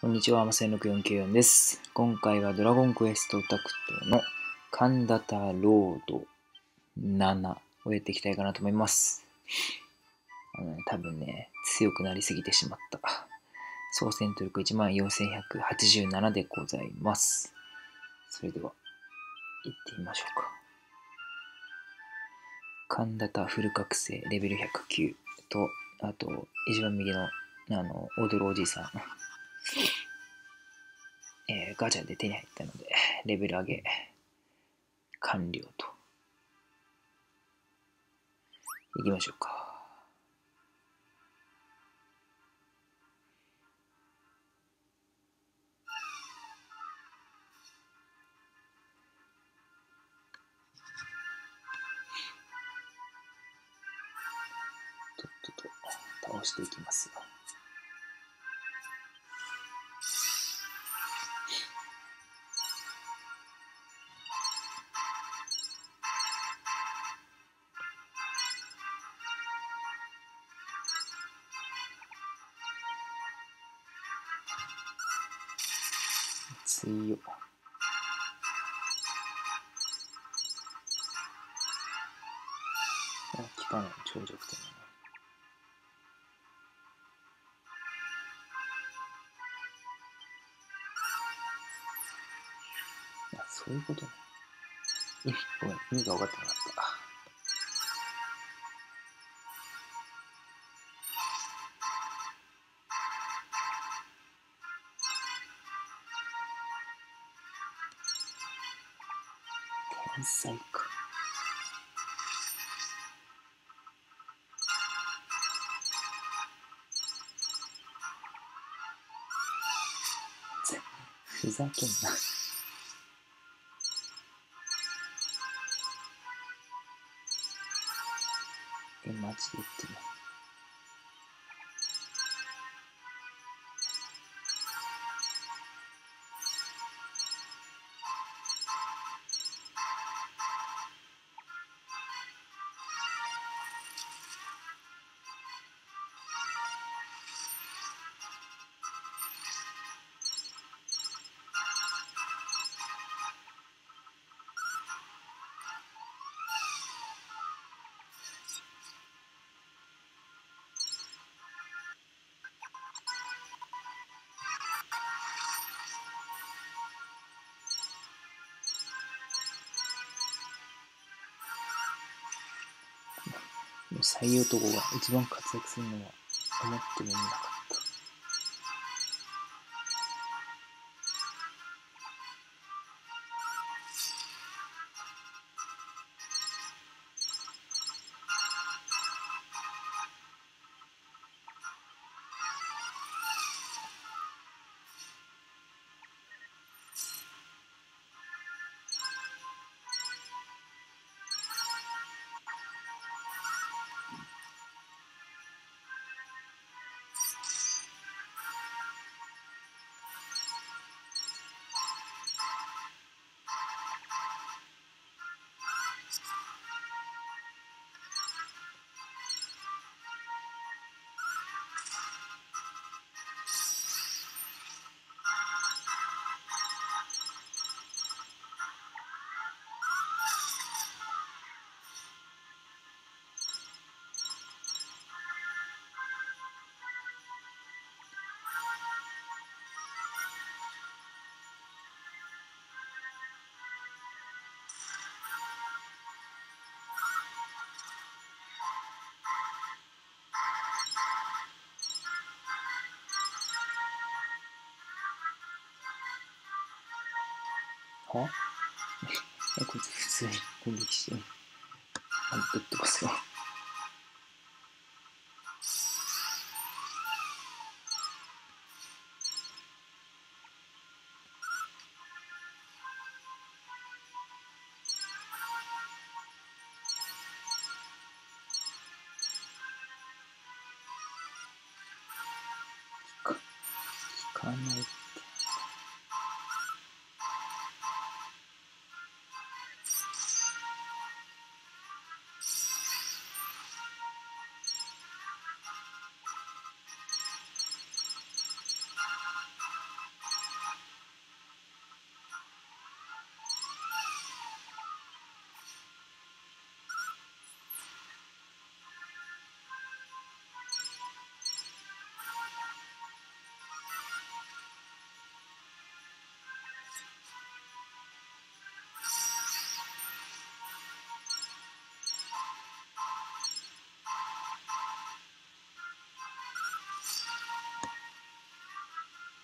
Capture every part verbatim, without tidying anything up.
こんにちは、まさろくよんきゅうよんです。今回はドラゴンクエストタクトのカンダタロードななをやっていきたいかなと思います。あのね、多分ね、強くなりすぎてしまった。総戦闘力 いちまんよんせんひゃくはちじゅうなな でございます。それでは、行ってみましょうか。カンダタフル覚醒レベルひゃくきゅうと、あと、一番右の、あの、踊るおじいさん。えー、ガチャで手に入ったので、レベル上げ完了と。いきましょうか。とっとと倒していきますよ。強っ。効かない超弱点だね。あ、そういうことね。意味、ごめん、意味が分かってなかった。天才か。ふざけんな。え、マジで言ってる。採用とこが一番活躍するのは思ってもみなかった。はえ、こいつ普通に攻撃してる。あ、ぶっ飛ばすよ。効かないって。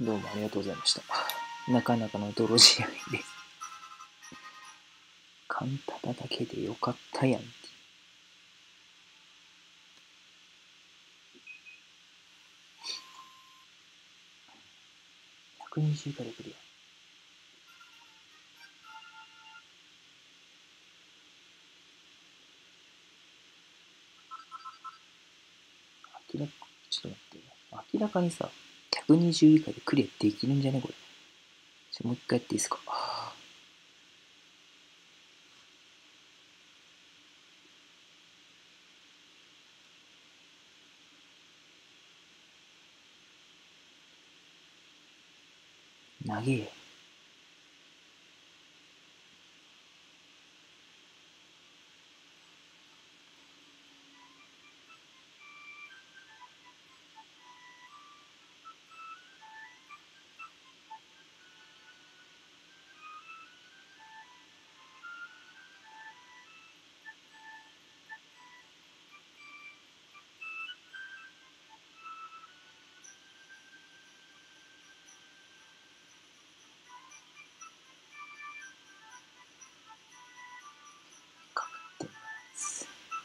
どうもありがとうございました。なかなかの泥仕合です。カンタタだけでよかったやんって。ひゃくにじゅうからクリア。明らか、ちょっと待ってね。明らかにさ、ひゃくにじゅう以下でクリアできるんじゃねこれ。ちょ、もう一回やっていいですか。投げえ。かかってます。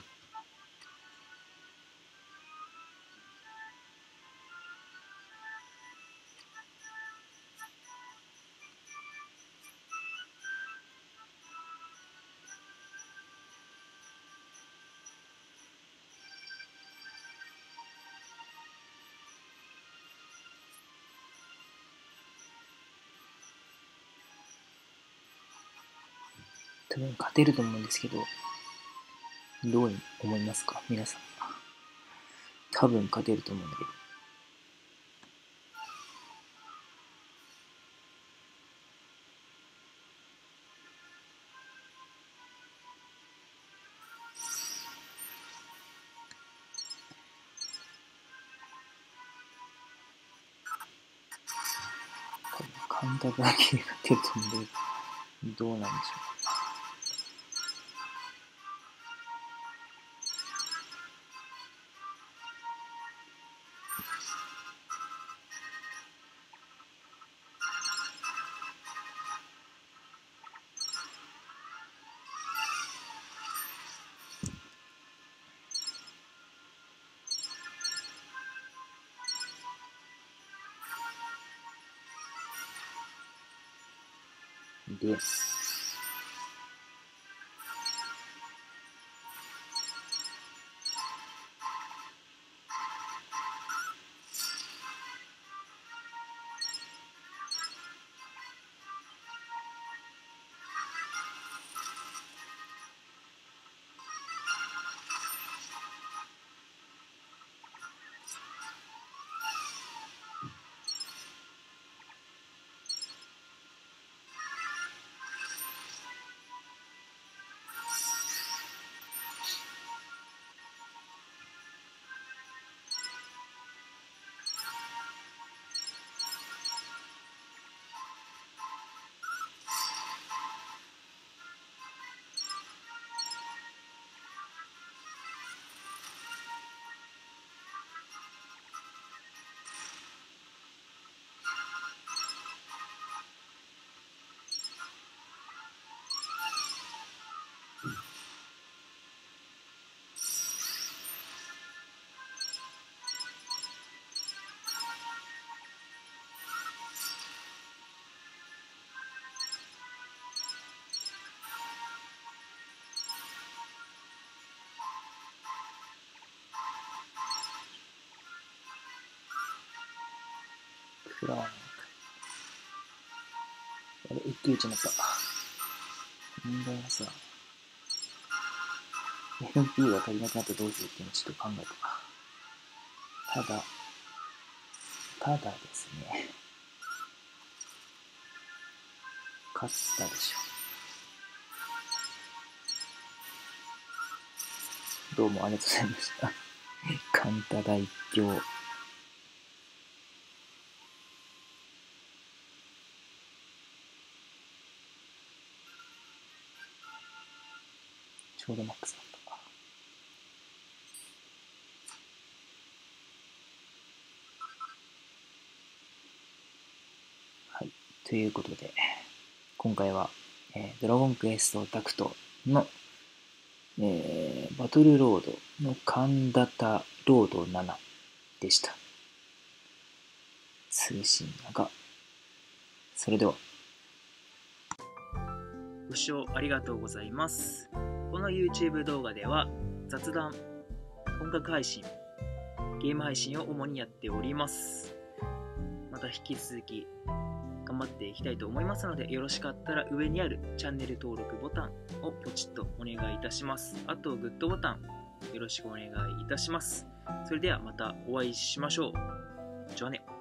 多分勝てると思うんですけど、どう思いますか皆さん。多分勝てると思うんだけど。多分カウンターだけで勝てると思うんだけど、どうなんでしょう。で、クラーンク。あれ、一騎打ちになった。問題はさ、エムピー が足りなくなってどうするっていうのをちょっと考えた。ただ、ただですね、勝ったでしょ。どうもありがとうございました。カンタ大表。ちょうどマックスだった。 ということで、今回は、えー、ドラゴンクエストタクトの、えー、バトルロードのカンダタロードななでした。通信長。それでは。ご視聴ありがとうございます。この YouTube 動画では雑談、音楽配信、ゲーム配信を主にやっております。また引き続き頑張っていきたいと思いますので、よろしかったら上にあるチャンネル登録ボタンをポチッとお願いいたします。あとグッドボタンよろしくお願いいたします。それではまたお会いしましょう。じゃあね。